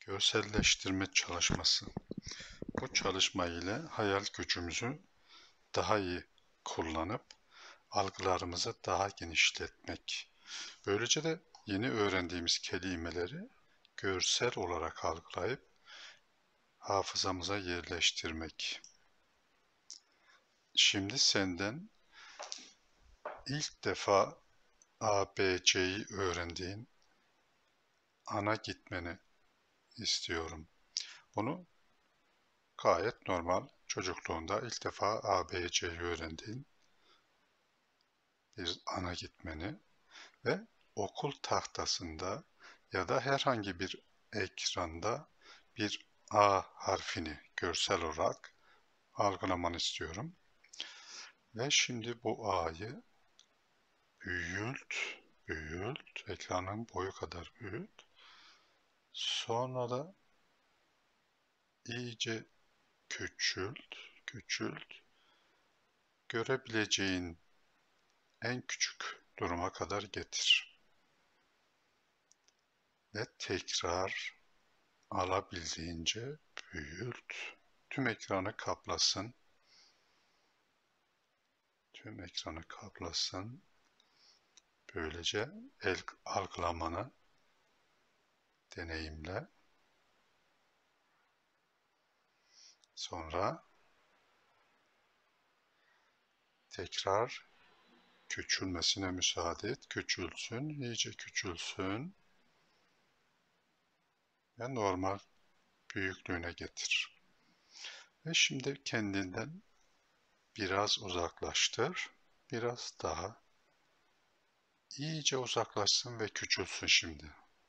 Görselleştirme çalışması. Bu çalışma ile hayal gücümüzü daha iyi kullanıp algılarımızı daha genişletmek. Böylece de yeni öğrendiğimiz kelimeleri görsel olarak algılayıp hafızamıza yerleştirmek. Şimdi senden ilk defa ABC'yi öğrendiğin ana gitmeni istiyorum. Bunu gayet normal çocukluğunda ilk defa ABC'yi öğrendiğin bir ana gitmeni ve okul tahtasında ya da herhangi bir ekranda bir A harfini görsel olarak algılamanı istiyorum. Ve şimdi bu A'yı büyült, ekranın boyu kadar büyült. Sonra da iyice küçült. Görebileceğin en küçük duruma kadar getir. Ve tekrar alabildiğince büyült. Tüm ekranı kaplasın. Böylece el algılamanı deneyimle. Sonra tekrar küçülmesine müsaade et. Küçülsün, iyice küçülsün ve normal büyüklüğüne getir. Ve şimdi kendinden biraz uzaklaştır. Biraz daha. İyice uzaklaşsın ve küçülsün şimdi.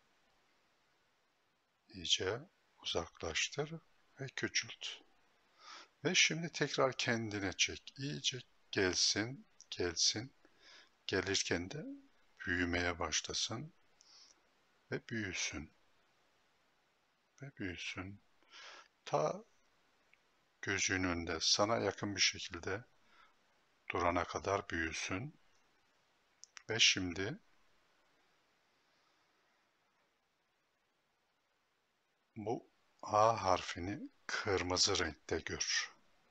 İyice uzaklaştır ve küçült. Ve şimdi tekrar kendine çek. İyice gelsin. Gelirken de büyümeye başlasın ve büyüsün. Ta gözünün önünde sana yakın bir şekilde durana kadar büyüsün. Ve şimdi bu A harfini kırmızı renkte gör.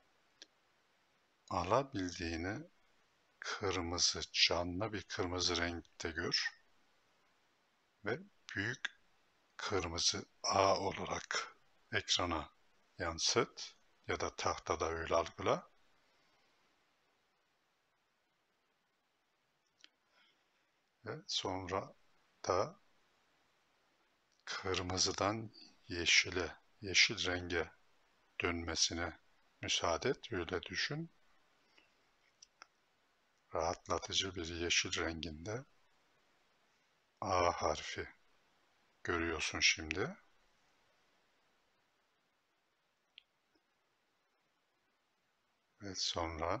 Alabildiğini kırmızı, canlı bir kırmızı renkte gör. Ve büyük kırmızı A olarak ekrana yansıt ya da tahtada öyle algıla. Ve sonra da kırmızıdan yeşil renge dönmesine müsaade et, öyle düşün. Rahatlatıcı bir yeşil renginde A harfi görüyorsun şimdi. Ve sonra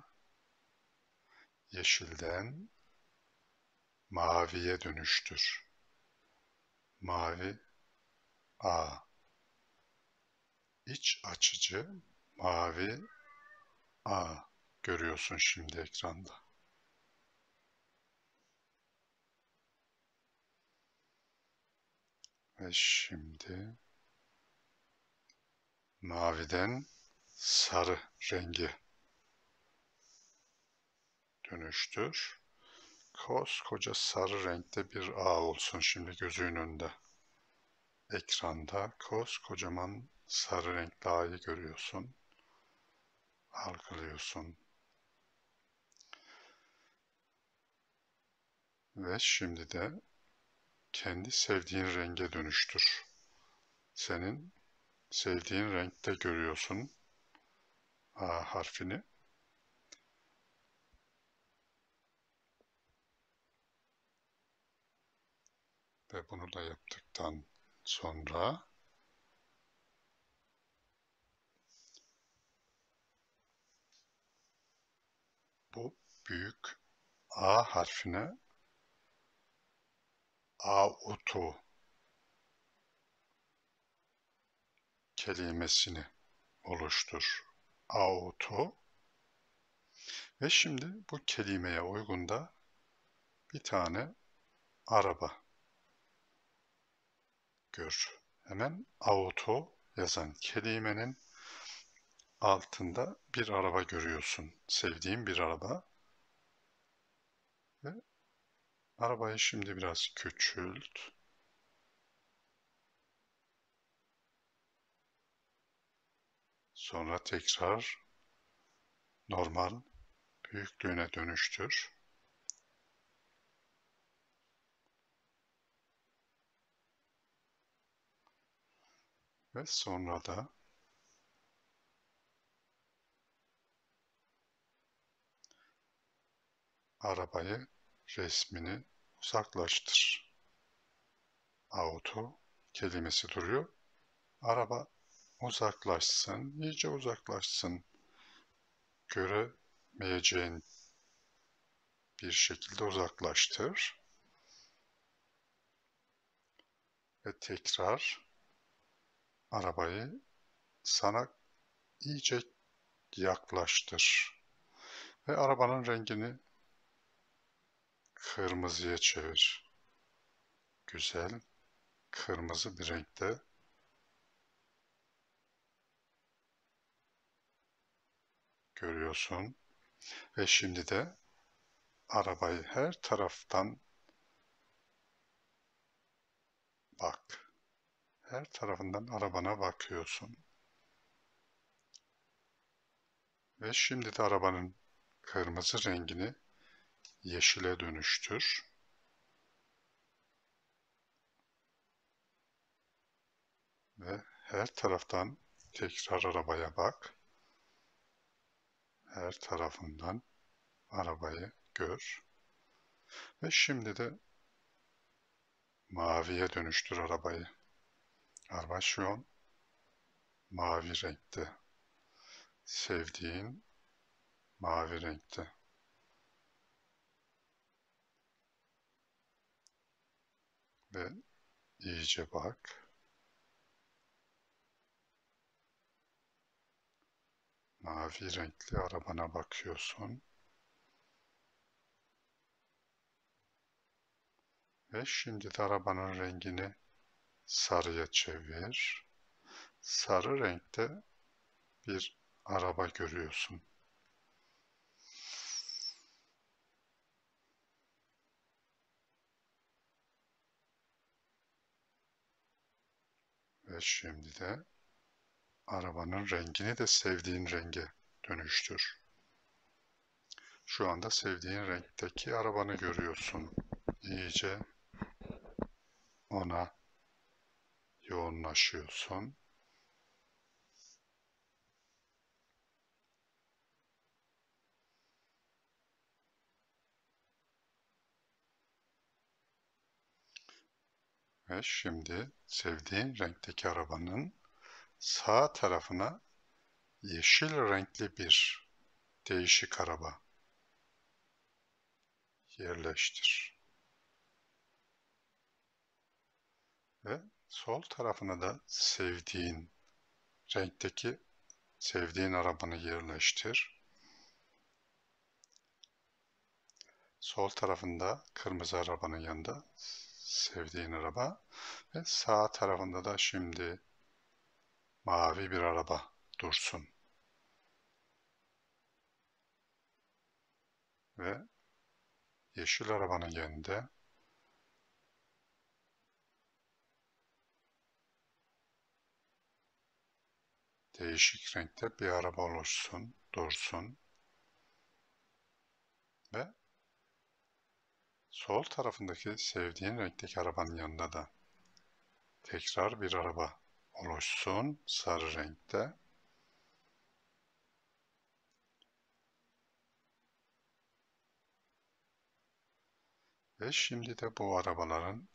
yeşilden maviye dönüştür. Mavi A. İç açıcı mavi A görüyorsun şimdi ekranda. Ve şimdi maviden sarı rengi dönüştür. Koskoca sarı renkte bir ağ olsun şimdi gözünün önünde. Ekranda koskocaman sarı renkli ağyı görüyorsun. Algılıyorsun. Ve şimdi de kendi sevdiğin renge dönüştür. Senin sevdiğin renkte görüyorsun A harfini. Ve bunu da yaptıktan sonra bu büyük A harfine auto kelimesini oluştur. Auto. Ve şimdi bu kelimeye uygun da bir tane araba gör Hemen auto yazan kelimenin altında bir araba görüyorsun. Sevdiğin bir araba. Ve arabayı şimdi biraz küçült. Sonra tekrar normal büyüklüğüne dönüştür. Ve sonra da arabayı, resmini uzaklaştır. Auto kelimesi duruyor. Araba uzaklaşsın, iyice uzaklaşsın. Göremeyeceğin bir şekilde uzaklaştır. Ve tekrar arabayı sana iyice yaklaştır. Ve arabanın rengini kırmızıya çevir. Güzel, kırmızı bir renkte görüyorsun. Ve şimdi de arabayı her taraftan bak. Her tarafından arabana bakıyorsun. Ve şimdi de arabanın kırmızı rengini yeşile dönüştür. Ve her taraftan tekrar arabaya bak. Her tarafından arabayı gör. Ve şimdi de maviye dönüştür arabayı. Araba şu an mavi renkte. Sevdiğin mavi renkte. Ve iyice bak. Mavi renkli arabana bakıyorsun. Ve şimdi de arabanın rengini sarıya çevir. Sarı renkte bir araba görüyorsun. Ve şimdi de arabanın rengini de sevdiğin renge dönüştür. Şu anda sevdiğin renkteki arabanı görüyorsun. İyice ona yoğunlaşıyorsun. Ve şimdi sevdiğin renkteki arabanın sağ tarafına yeşil renkli bir değişik araba yerleştir. Ve sol tarafına da renkteki sevdiğin arabanı yerleştir. Sol tarafında kırmızı arabanın yanında sevdiğin araba ve sağ tarafında da şimdi mavi bir araba dursun. Ve yeşil arabanın yanında değişik renkte bir araba oluşsun, dursun. Ve sol tarafındaki sevdiğin renkteki arabanın yanında da tekrar bir araba oluşsun sarı renkte. Ve şimdi de bu arabaların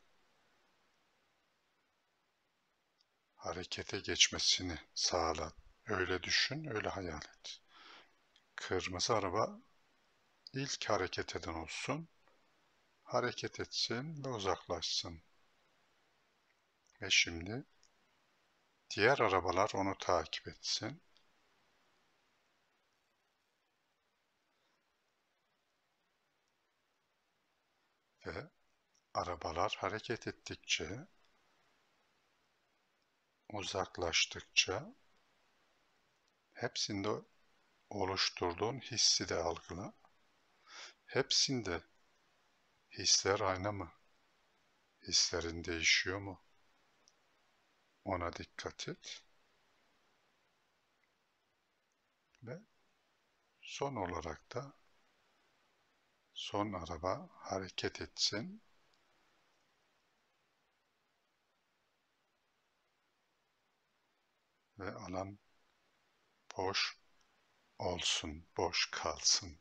harekete geçmesini sağla. Öyle düşün, öyle hayal et. Kırmızı araba ilk hareket eden olsun, hareket etsin ve uzaklaşsın. Ve şimdi diğer arabalar onu takip etsin. Ve arabalar hareket ettikçe uzaklaştıkça hepsinde oluşturduğun hissi de algıla. Hepsinde hisler aynı mı? Hislerin değişiyor mu? Ona dikkat et. Ve son olarak da son araba hareket etsin ve alan boş olsun, boş kalsın.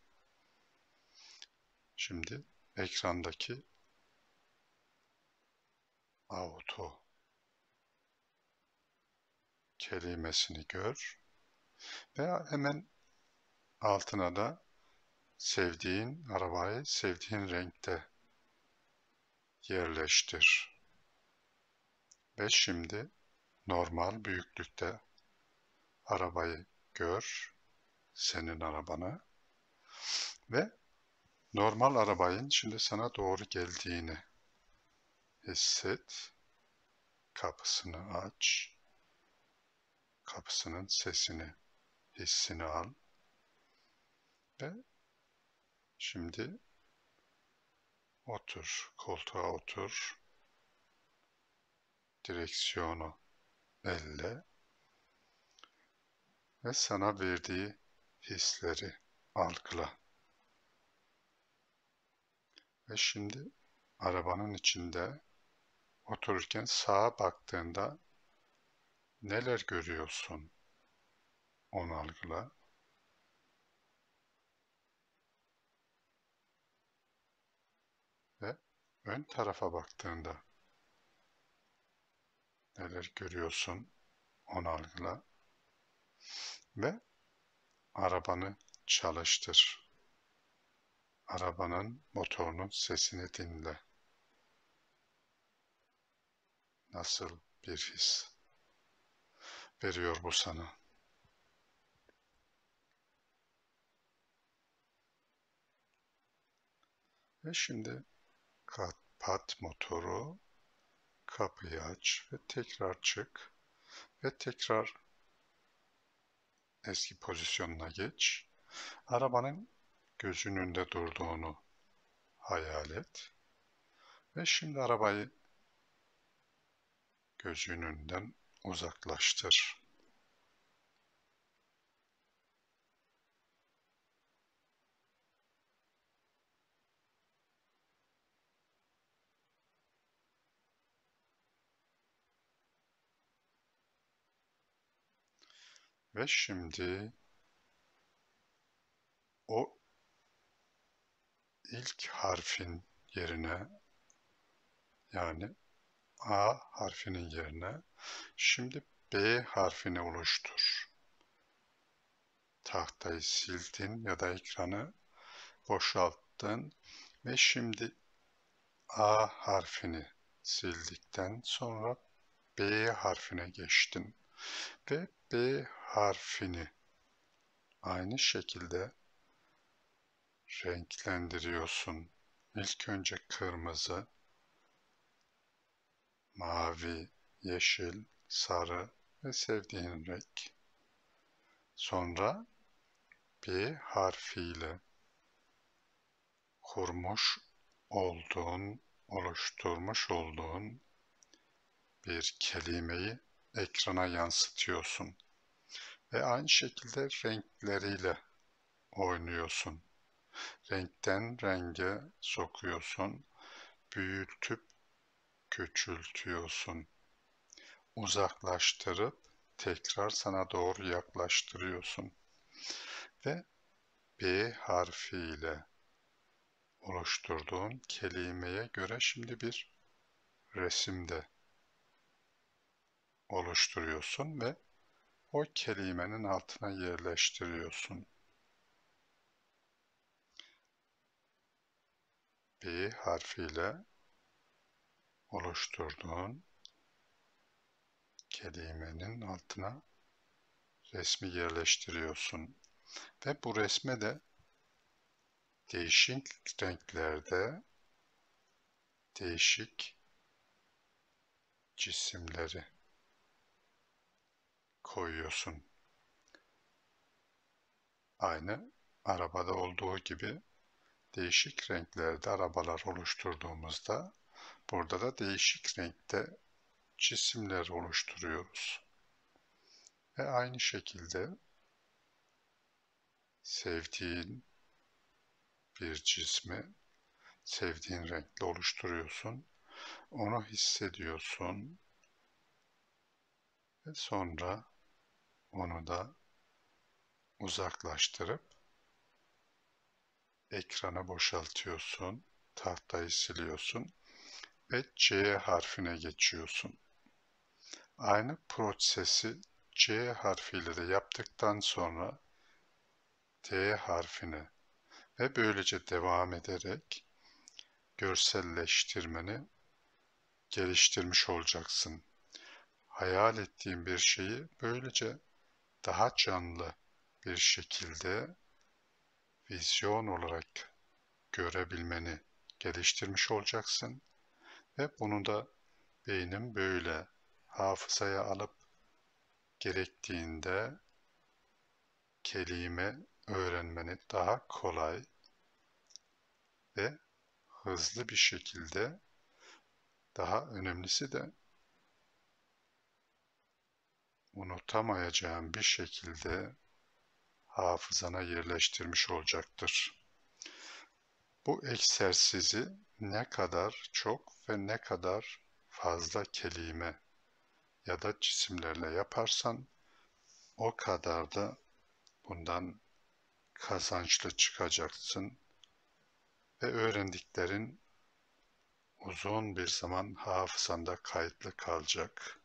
Şimdi ekrandaki auto kelimesini gör veya hemen altına da sevdiğin arabayı sevdiğin renkte yerleştir. Ve şimdi normal büyüklükte arabayı gör, senin arabanı ve normal arabanın şimdi sana doğru geldiğini hisset. Kapısını aç, kapısının sesini, hissini al ve şimdi otur, koltuğa otur, direksiyonu elle ve sana verdiği hisleri algıla. Ve şimdi arabanın içinde otururken sağa baktığında neler görüyorsun? Onu algıla. Ve ön tarafa baktığında neler görüyorsun? Onu algıla. Ve arabanı çalıştır. Arabanın motorunun sesini dinle. Nasıl bir his veriyor bu sana? Ve şimdi kapat motoru, kapıyı aç ve tekrar çık ve tekrar eski pozisyonuna geç. Arabanın gözünün önünde durduğunu hayal et ve şimdi arabayı gözünün önünden uzaklaştır. Ve şimdi o ilk harfin yerine, yani A harfinin yerine şimdi B harfini oluştur. Tahtayı sildin ya da ekranı boşalttın ve şimdi A harfini sildikten sonra B harfine geçtin ve B harfini aynı şekilde renklendiriyorsun. İlk önce kırmızı, mavi, yeşil, sarı ve sevdiğin renk. Sonra B harfiyle kurmuş olduğun, oluşturmuş olduğun bir kelimeyi ekrana yansıtıyorsun ve aynı şekilde renkleriyle oynuyorsun. Renkten renge sokuyorsun, büyütüp küçültüyorsun, uzaklaştırıp tekrar sana doğru yaklaştırıyorsun ve B harfiyle oluşturduğun kelimeye göre şimdi bir resim de oluşturuyorsun ve o kelimenin altına yerleştiriyorsun. B harfiyle oluşturduğun kelimenin altına resmi yerleştiriyorsun. Ve bu resme de değişik renklerde değişik cisimleri koyuyorsun. Aynı arabada olduğu gibi değişik renklerde arabalar oluşturduğumuzda burada da değişik renkte cisimler oluşturuyoruz. Ve aynı şekilde sevdiğin bir cismi sevdiğin renkle oluşturuyorsun. Onu hissediyorsun ve sonra onu da uzaklaştırıp ekranı boşaltıyorsun, tahtayı siliyorsun ve C harfine geçiyorsun. Aynı prosesi C harfiyle de yaptıktan sonra D harfine ve böylece devam ederek görselleştirmeni geliştirmiş olacaksın. Hayal ettiğin bir şeyi böylece daha canlı bir şekilde vizyon olarak görebilmeni geliştirmiş olacaksın ve bunu da beynin böyle hafızaya alıp gerektiğinde kelime öğrenmeni daha kolay ve hızlı bir şekilde, daha önemlisi de unutamayacağın bir şekilde hafızana yerleştirmiş olacaktır. Bu egzersizi ne kadar çok ve ne kadar fazla kelime ya da cisimlerle yaparsan o kadar da bundan kazançlı çıkacaksın ve öğrendiklerin uzun bir zaman hafızanda kayıtlı kalacak.